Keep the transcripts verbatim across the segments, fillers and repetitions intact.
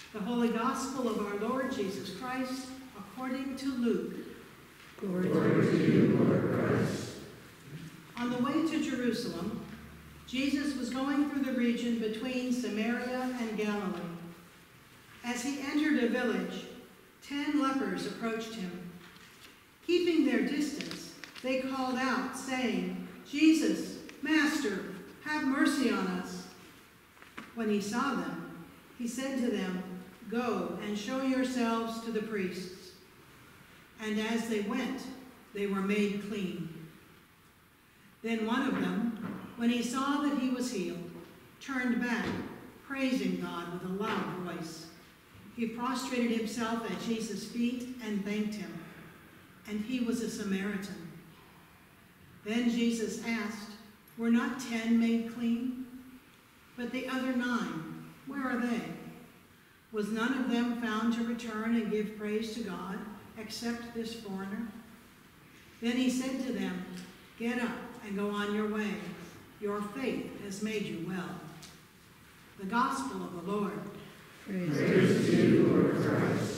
The Holy Gospel of our Lord Jesus Christ, according to Luke. Glory, Glory to you, Lord Christ. On the way to Jerusalem, Jesus was going through the region between Samaria and Galilee. As he entered a village, ten lepers approached him. Keeping their distance, they called out, saying, "Jesus, Master, have mercy on us." When he saw them, he said to them, "Go and show yourselves to the priests." And as they went, they were made clean. Then one of them, when he saw that he was healed, turned back, praising God with a loud voice. He prostrated himself at Jesus' feet and thanked him. And he was a Samaritan. Then Jesus asked, "Were not ten made clean? But the other nine, where are they? Was none of them found to return and give praise to God, except this foreigner?" Then he said to them, "Get up and go on your way. Your faith has made you well." The Gospel of the Lord. Praise, Praise to you, Lord Christ.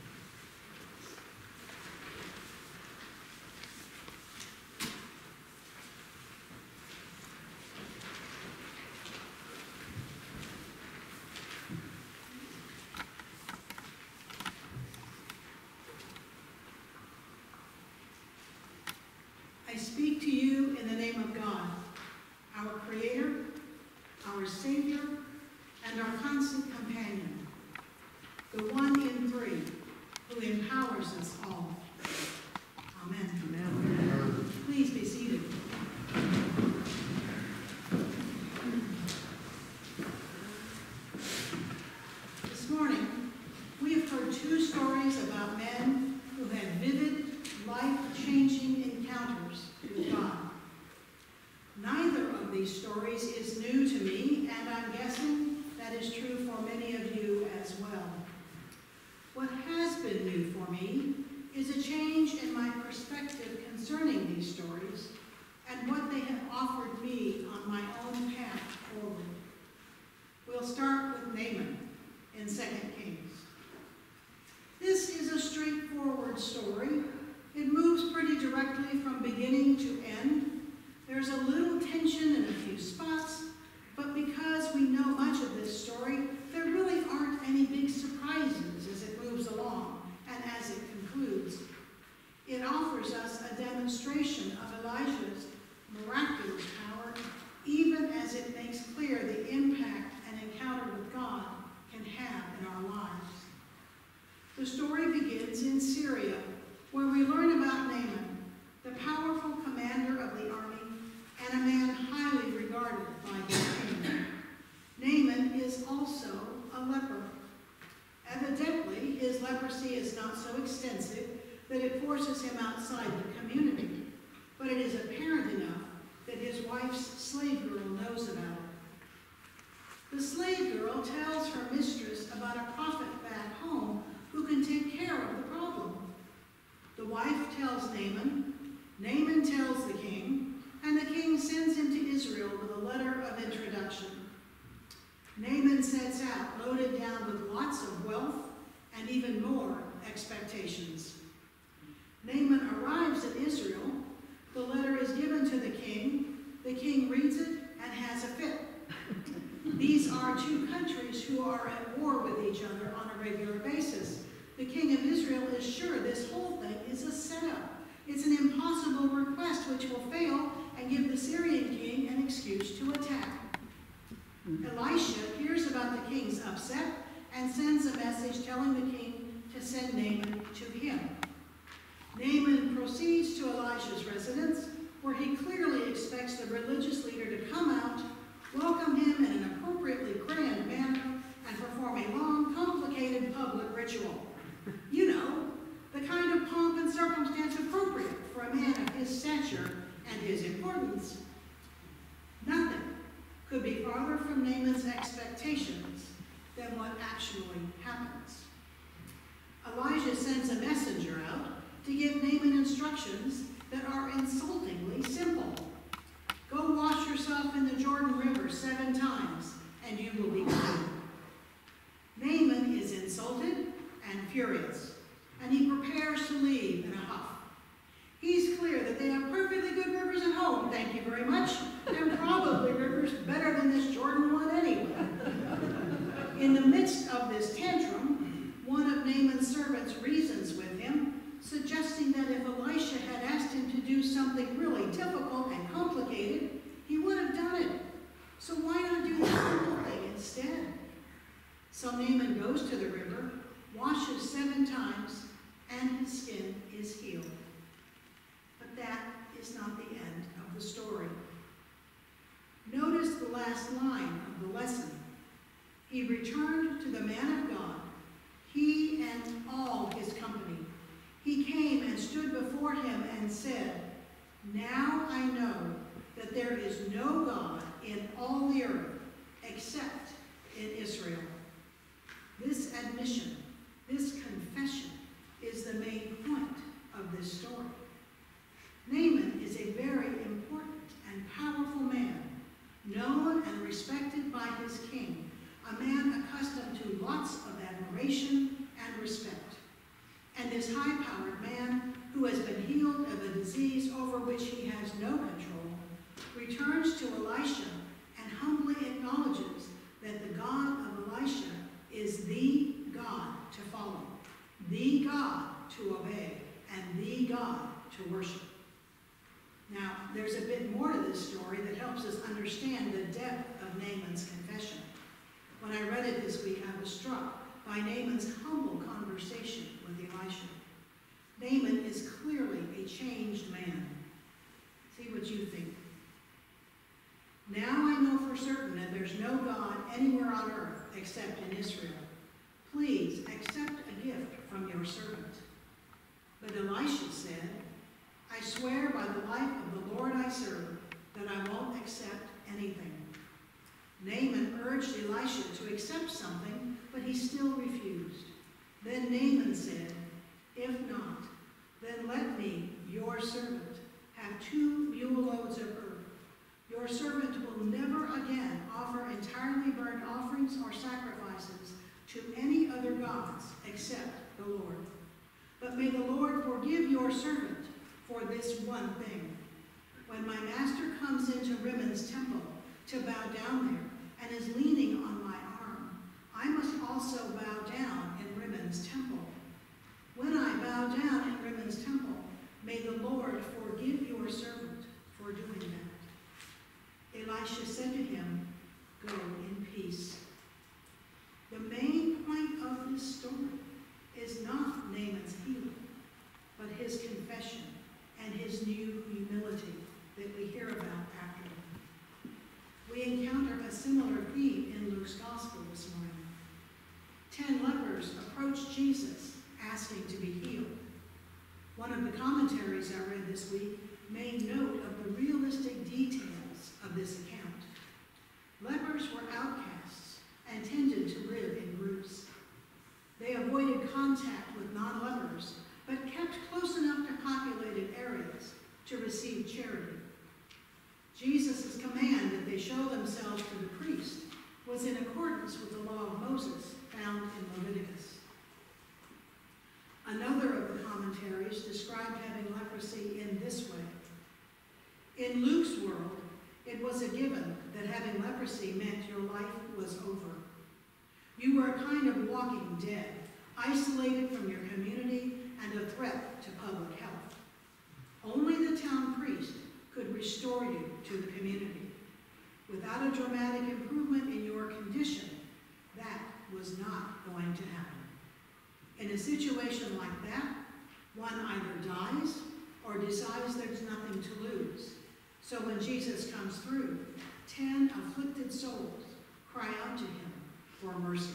I speak to you in the name of God, our Creator, our Savior, and our constant companion, the one in three, who empowers us all. Amen. Amen. Please be seated. This morning, we have heard two stories about men who had vivid, life-changing encounters with God. Neither of these stories is new to me, and I'm guessing that is true for many of you as well. What has been new for me is a change in my perspective concerning these stories and what they have offered me on my own path forward. We'll start with Naaman in Second Kings. This is a straightforward story. It moves pretty directly from beginning to end. There's a little tension in a few spots, but because we know much of this story, there really aren't any big surprises as it moves along and as it concludes. It offers us a demonstration of Elijah's miraculous power, even as it makes clear the impact an encounter with God can have in our lives. The story begins in Syria, where we learn about Naaman, the powerful commander of the army and a man highly regarded by his king. Naaman is also a leper. Evidently, his leprosy is not so extensive that it forces him outside the community, but it is apparent enough that his wife's slave girl knows about it. The slave girl tells her mistress about a prophet back home who can take care of the problem. The wife tells Naaman, Naaman tells the king, and the king sends him to Israel with a letter of introduction. Naaman sets out, loaded down with lots of wealth and even more expectations. Naaman arrives in Israel. The letter is given to the king. The king reads it and has a fit. These are two countries who are at war with each other on a regular basis. The king of Israel is sure this whole thing is a setup. It's an impossible request which will fail and give the Syrian king an excuse to attack. Elisha hears about the king's upset and sends a message telling the king to send Naaman to him. Naaman proceeds to Elisha's residence, where he clearly expects the religious leader to come out, welcome him in an appropriately grand manner, and perform a long, complicated public ritual. You know, the kind of pomp and circumstance appropriate for a man of his stature and his importance. Nothing could be farther from Naaman's expectations than what actually happens. Elijah sends a messenger out to give Naaman instructions that are insultingly simple. Go wash yourself in the Jordan River seven times, and you will be clean. Naaman is furious, and he prepares to leave in a huff. He's clear that they have perfectly good rivers at home, thank you very much. They're probably rivers better than this Jordan one anyway. In the midst of this tantrum, one of Naaman's servants reasons with him, suggesting that if Elisha had asked him to do something really difficult and complicated, he would have done it. So why not do the simple thing instead? So Naaman goes to the river, washes seven times, and his skin is healed. But that is not the end of the story. Notice the last line of the lesson. He returned to the man of God, he and all his company. He came and stood before him and said, "Now I know that there is no God in all the earth except in Israel." This admission, this confession, is the main point of this story. Naaman is a very important and powerful man, known and respected by his king, a man accustomed to lots of admiration and respect. And this high-powered man, who has been healed of a disease over which he has no control, returns to Elisha and humbly acknowledges that the God of Elisha is the God to follow, the God to obey, and the God to worship. Now, there's a bit more to this story that helps us understand the depth of Naaman's confession. When I read it this week, I was struck by Naaman's humble conversation with Elisha. Naaman is clearly a changed man. See what you think. "Now I know for certain that there's no God anywhere on earth except in Israel. Please accept a gift from your servant." But Elisha said, "I swear by the life of the Lord I serve that I won't accept anything." Naaman urged Elisha to accept something, but he still refused. Then Naaman said, "If not, then let me, your servant, have two mule loads of earth. Your servant will never again offer entirely burnt offerings or sacrifices to any other gods except the Lord. But may the Lord forgive your servant for this one thing. When my master comes into Rimmon's temple to bow down there and is leaning on my arm, I must also bow down in Rimmon's temple. When I bow down in Rimmon's temple, may the Lord forgive your servant for doing that." Elisha said to him, "Go in peace." The main point of this story is not Naaman's healing, but his confession and his new humility that we hear about after. We encounter a similar theme in Luke's Gospel this morning. Ten lepers approached Jesus asking to be healed. One of the commentaries I read this week made note of the realistic details of this account. Lepers were outcasts and tended to live in groups. They avoided contact with non-lepers, but kept close enough to populated areas to receive charity. Jesus' command that they show themselves to the priest was in accordance with the law of Moses found in Leviticus. Another of the commentaries described having leprosy in this way. In Luke's world, it was a given that having leprosy meant your life was over. You were a kind of walking dead, isolated from your community and a threat to public health. Only the town priest could restore you to the community. Without a dramatic improvement in your condition, that was not going to happen. In a situation like that, one either dies or decides there's nothing to lose. So when Jesus comes through, ten afflicted souls cry out to him for mercy.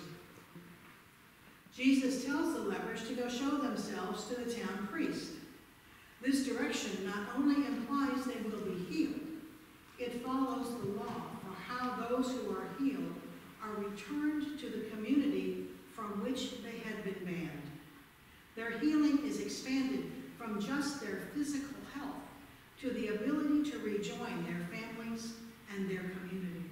Jesus tells the lepers to go show themselves to the town priest. This direction not only implies they will be healed, it follows the law for how those who are healed are returned to the community from which they had been banned. Their healing is expanded from just their physical health to the ability to rejoin their families and their community.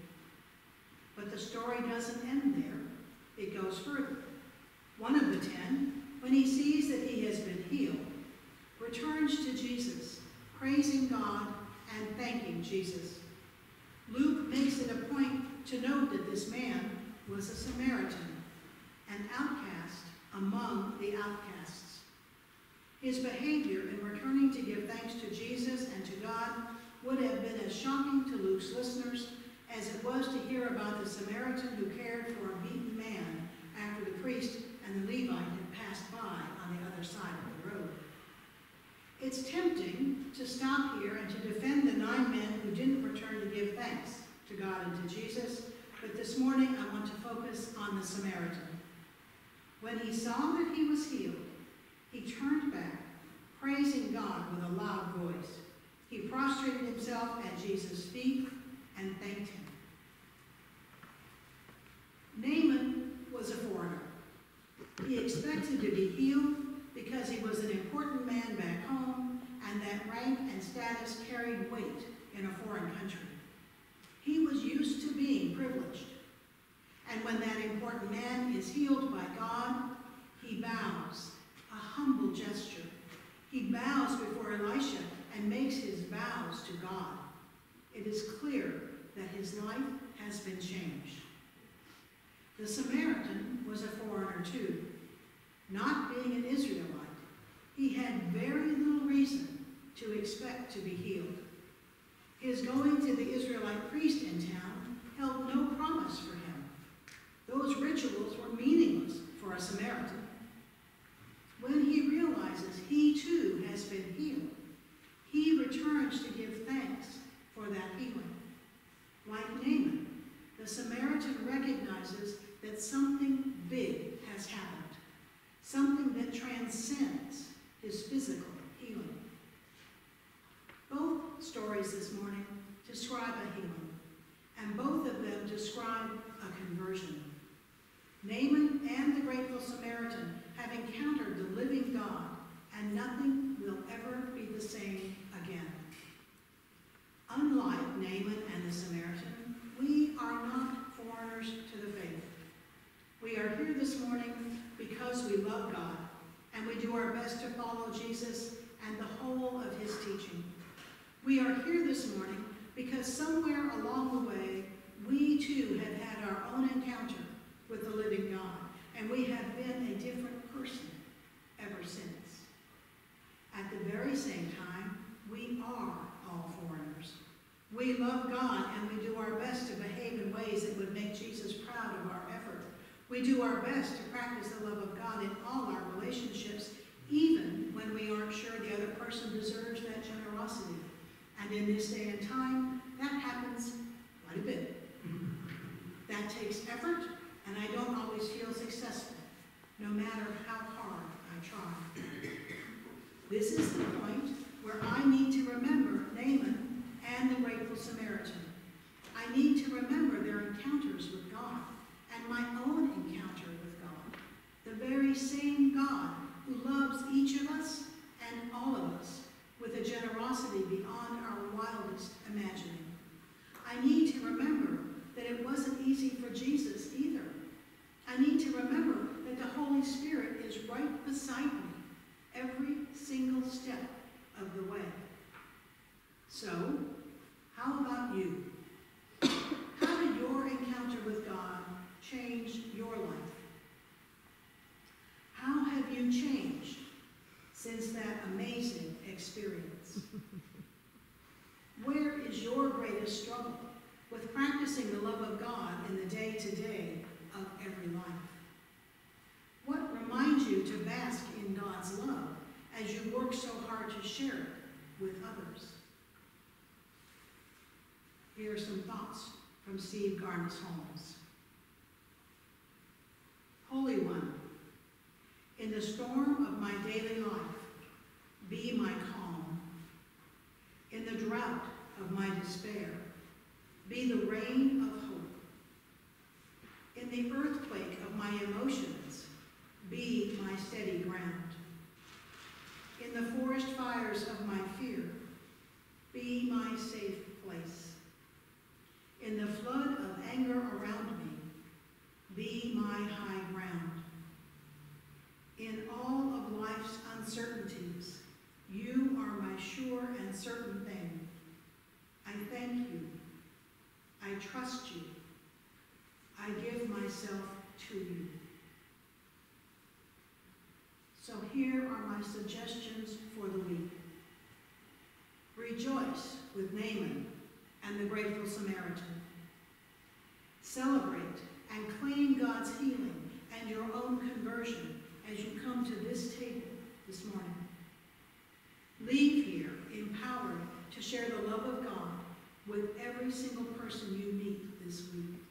But the story doesn't end there. It goes further. One of the ten, when when he sees that he has been healed, returns to Jesus, praising God and thanking Jesus. Luke makes it a point to note that this man was a Samaritan, an outcast among the outcasts. His behavior in returning to give thanks to Jesus and to God would have been as shocking to Luke's listeners as it was to hear about the Samaritan who cared for a beaten man after the priest and the Levite had passed by on the other side of the road. It's tempting to stop here and to defend the nine men who didn't return to give thanks to God and to Jesus, but this morning I want to focus on the Samaritan. When he saw that he was healed, he turned back, praising God with a loud voice. He prostrated himself at Jesus' feet and thanked him. Naaman was a foreigner. He expected to be healed because he was an important man back home, and that rank and status carried weight in a foreign country. He was used to being privileged. And when that important man is healed by God, he bows, a humble gesture. He bows before Elisha and makes his vows to God. It is clear that his life has been changed. The Samaritan was a foreigner too. Not being an Israelite, he had very little reason to expect to be healed. His going to the Israelite priest in town held no promise for him. Those rituals were meaningless for a Samaritan. When he realizes he too has been healed, he returns to give thanks for that healing. Like Naaman, the Samaritan recognizes that something big has happened, something that transcends his physical healing. Both stories this morning describe a healing, and both of them describe a conversion. Naaman and the grateful Samaritan have encountered the living God, and nothing will ever be the same again. Unlike Naaman and the Samaritan, we are not foreigners to the faith. We are here this morning because we love God, and we do our best to follow Jesus and the whole of his teaching. We are here this morning because somewhere along the way, we too have had our own encounter with the living God, and we have been a different person ever since. At the very same time, we are all foreigners. We love God, and we do our best to behave in ways that would make Jesus proud of our effort. We do our best to practice the love of God in all our relationships, even when we aren't sure the other person deserves that generosity. And in this day and time, that happens quite a bit. That takes effort, and I don't always feel successful, no matter how hard I try. This is the point where I need to remember Naaman and the grateful Samaritan. I need to remember their encounters with God and my own encounter with God, the very same God who loves each of us and all of us with a generosity beyond our wildest imagining. I need to remember that it wasn't easy for Jesus either. I need to remember that the Holy Spirit is right beside me every single step of the way. So, how about you? How did your encounter with God change your life? How have you changed since that amazing experience? Where is your greatest struggle with practicing the love of God in the day-to-day of every life? What reminds you to bask in God's love as you work so hard to share it with others? Here are some thoughts from Steve Garnis Holmes. Holy One, in the storm of my daily life, be my calm. In the drought of my despair, be the rain of hope. In the earthquake of my emotions, be my steady ground. In the forest fires of my fear, be my safe place. In the flood of anger around me, be my high ground. In all my suggestions for the week. Rejoice with Naaman and the grateful Samaritan. Celebrate and claim God's healing and your own conversion as you come to this table this morning. Leave here empowered to share the love of God with every single person you meet this week.